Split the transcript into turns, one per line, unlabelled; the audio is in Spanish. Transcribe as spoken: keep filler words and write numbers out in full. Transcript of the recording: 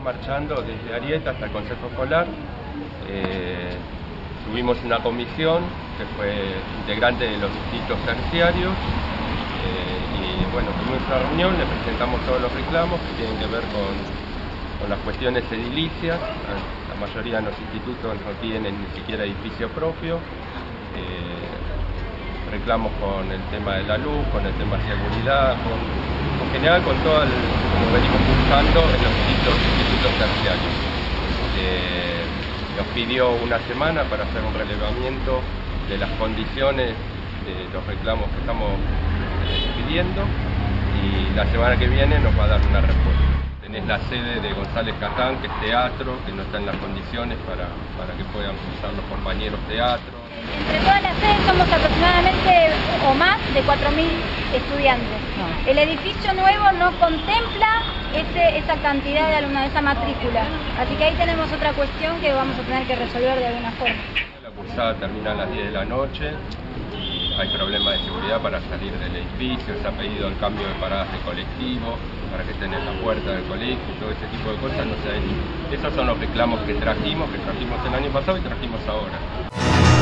marchando desde Arieta hasta el Consejo Escolar. Eh, tuvimos una comisión que fue integrante de los distintos terciarios eh, y bueno, tuvimos una reunión, le presentamos todos los reclamos que tienen que ver con, con las cuestiones edilicias. La mayoría de los institutos no tienen ni siquiera edificio propio. Eh, reclamos con el tema de la luz, con el tema de seguridad, con, en general con todo el, como venimos buscando en los distintos institutos terciarios. Eh, nos pidió una semana para hacer un relevamiento de las condiciones de los reclamos que estamos eh, pidiendo y la semana que viene nos va a dar una respuesta. Tenés la sede de González Caján, que es teatro, que no está en las condiciones para, para que puedan usar los compañeros teatro.
Entre todas las sedes somos aproximadamente o más de cuatro mil estudiantes. No. El edificio nuevo no contempla ese, esa cantidad de alumnos, esa matrícula. Así que ahí tenemos otra cuestión que vamos a tener que resolver de alguna forma.
La cursada termina a las diez de la noche y hay problemas de seguridad para salir del edificio. Se ha pedido el cambio de paradas de colectivo para que estén en la puerta del colegio y todo ese tipo de cosas no se ha hecho. Esos son los reclamos que trajimos, que trajimos el año pasado y trajimos ahora.